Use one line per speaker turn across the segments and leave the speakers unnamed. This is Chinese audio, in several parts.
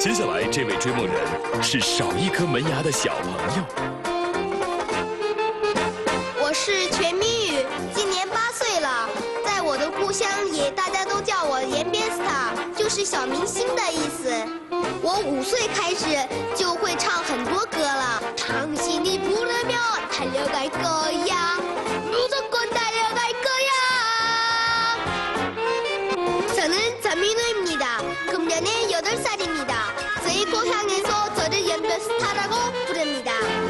接下来这位追梦人是少一颗门牙的小朋友。
我是全民宇，今年8岁了。在我的故乡里，大家都叫我延边 star， 就是小明星的意思。我5岁开始就会唱很多歌了。 당신이 부르면 달려갈 거야. 무조건 달려갈 거야. 저는 전민우입니다. 금년에 8살입니다. 저희 고향에서 저를 연변 스타라고 부릅니다.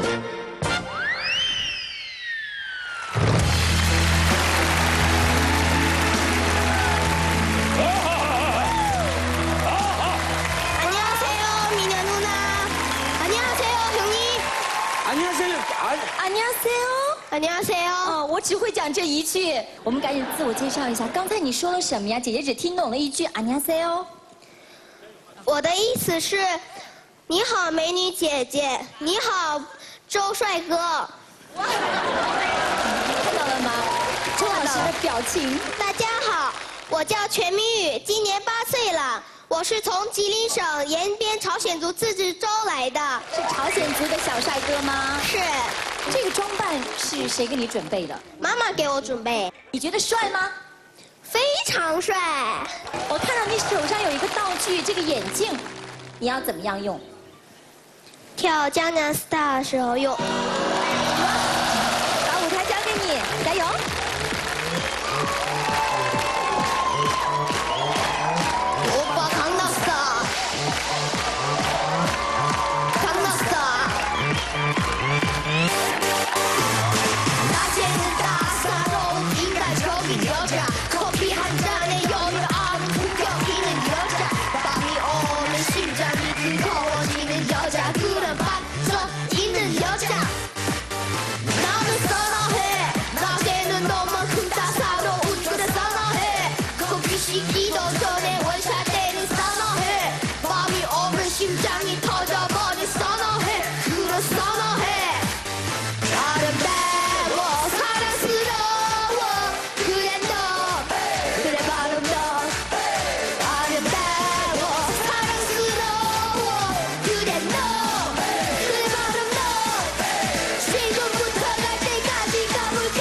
안녕하세요, 미녀 누나. 안녕하세요, 형님.
안녕하세요.
안녕하세요.
안녕하세요.
我只会讲这一句，我们赶紧自我介绍一下。刚才你说了什么呀？姐姐只听懂了一句안녕하세요。
我的意思是，你好，美女姐姐，你好，周帅哥。
看到了吗？周老师的表情。
大家好，我叫全民宇，今年8岁了。我是从吉林省延边朝鲜族自治州来的。
是朝鲜族的小帅哥吗？
是。
这个装扮是谁给你准备的？
妈妈给我准备。
你觉得帅吗？
非常帅。
我看到你手上有一个道具，这个眼镜，你要怎么样用？
跳江南 star 的时候用。
把舞台交给你，加油！
커피 한 잔에 여유를 아는 풍경이는 여자 밤이 오면 심장이 뜨거워지는 여자 그런 반석 있는 여자 나는 선어해 낮에는 너만큼 따사로운 그래 선어해 커피 식기도 전에 원샷 때는 선어해 밤이 오면 심장이 터져버린 선어해 그런 선어해 아름다워 사랑스러워 그래 너 그래 바로 너 아름다워 사랑스러워 그래 너 그래 바로 너 지금부터 갈 때까지 가볼까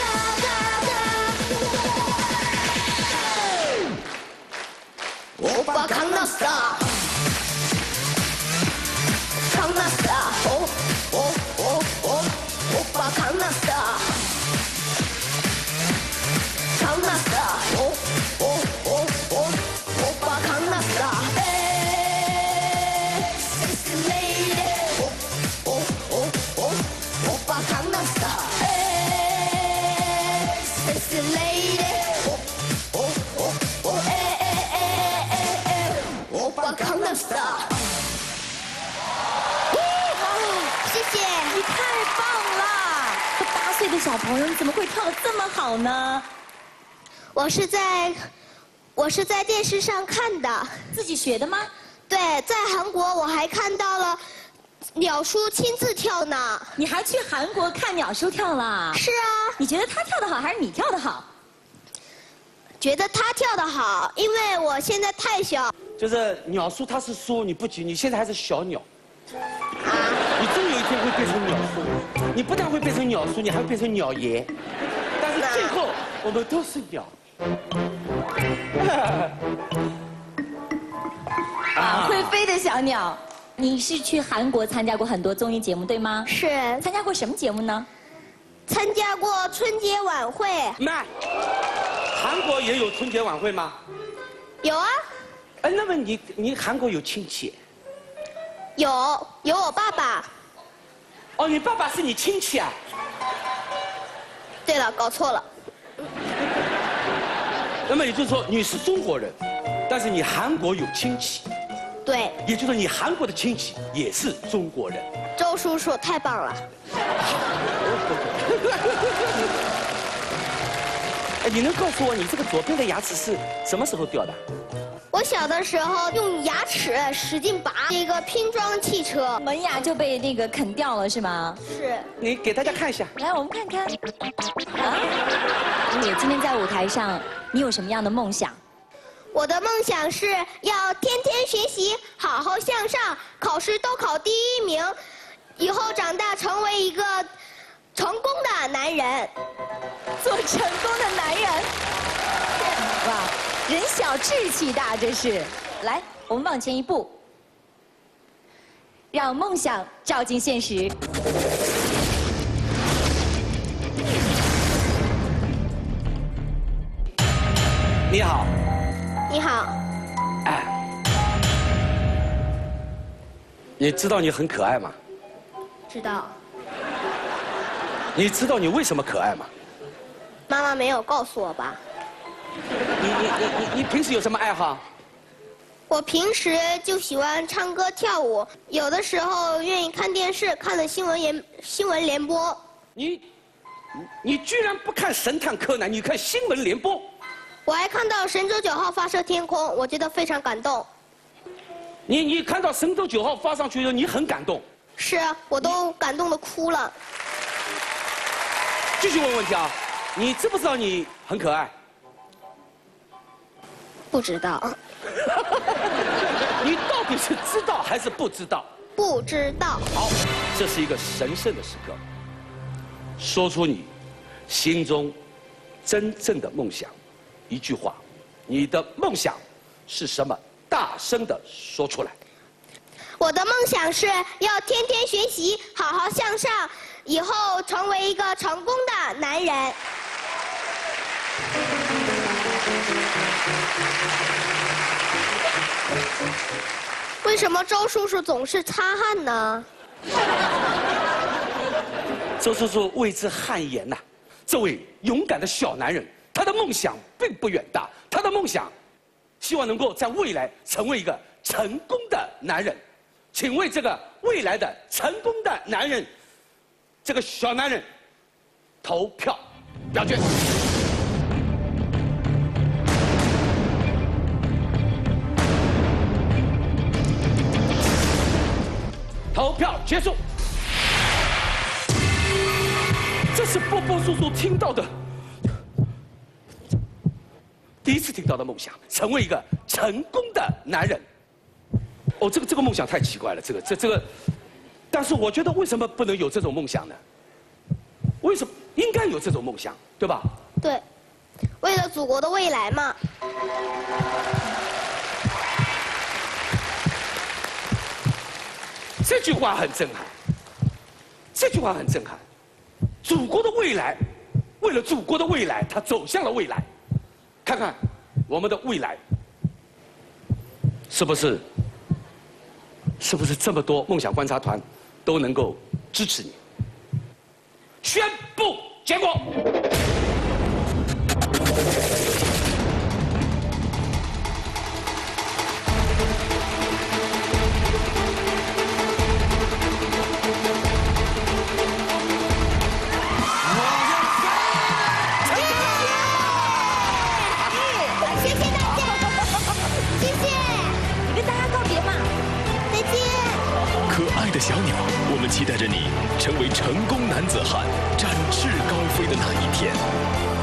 오빠 강났어 강났어 오빠 강났어 강났어 오빠 강났어 섹시 레이디 오빠 강났어 섹시 레이디 오빠 강났어 谢谢。
你太棒了！这8岁的小朋友，你怎么会跳得这么好呢？
我是在电视上看的。
自己学的吗？
对，在韩国我还看到了鸟叔亲自跳呢。
你还去韩国看鸟叔跳了？
是啊。
你觉得他跳得好还是你跳得好？
觉得他跳得好，因为我现在太小。
就是鸟叔他是叔，你不急，你现在还是小鸟。你终有一天会变成鸟叔，你不但会变成鸟叔，你还会变成鸟爷。但是最后我们都是鸟。
会飞的小鸟。你是去韩国参加过很多综艺节目，对吗？
是。
参加过什么节目呢？
参加过春节晚会。
那韩国也有春节晚会吗？
有啊。
哎，那么你韩国有亲戚？
有我爸爸。
哦，你爸爸是你亲戚啊？
对了，搞错了。
那么也就是说你是中国人，但是你韩国有亲戚。
对。
也就是说你韩国的亲戚也是中国人。
周叔叔太棒了。
哎，你能告诉我你这个左边的牙齿是什么时候掉的？
我小的时候用牙齿使劲拔一个拼装汽车，
门牙就被那个啃掉了，是吗？
是。
你给大家看一下。
来，我们看看。啊，你今天在舞台上，你有什么样的梦想？
我的梦想是要天天学习，好好向上，考试都考第1名，以后长大成为一个成功的男人。
做成功的男人。哇，人小志气大，这是。来，我们往前一步，让梦想照进现实。
你好，
你好，
哎，你知道你很可爱吗？
知道。
你知道你为什么可爱吗？
妈妈没有告诉我吧？
你平时有什么爱好？
我平时就喜欢唱歌跳舞，有的时候愿意看电视，看的新闻联播。
你居然不看神探柯南，你看新闻联播？
我还看到神舟9号发射天空，我觉得非常感动。
你看到神舟9号发上去的时候，你很感动？
是啊，我都感动的哭了。
继续问问题啊，你知不知道你很可爱？
不知道。
你到底是知道还是不知道？
不知道。
好，这是一个神圣的时刻，说出你心中真正的梦想，一句话，你的梦想是什么？大声的说出来。
我的梦想是要天天学习，好好向上，以后成为一个成功的男人。为什么周叔叔总是擦汗呢？
周叔叔为之汗颜呐！这位勇敢的小男人，他的梦想并不远大，他的梦想希望能够在未来成为一个成功的男人。请为这个未来的成功的男人，这个小男人投票表决。投票结束。这是波波叔叔听到的，第一次听到的梦想，成为一个成功的男人。哦，这个梦想太奇怪了，这个，但是我觉得为什么不能有这种梦想呢？为什么应该有这种梦想，对吧？
对，为了祖国的未来嘛。
这句话很震撼，这句话很震撼。祖国的未来，为了祖国的未来，他走向了未来。看看我们的未来，是不是这么多梦想观察团都能够支持你？宣布结果。
小鸟，我们期待着你成为成功男子汉，展翅高飞的那一天。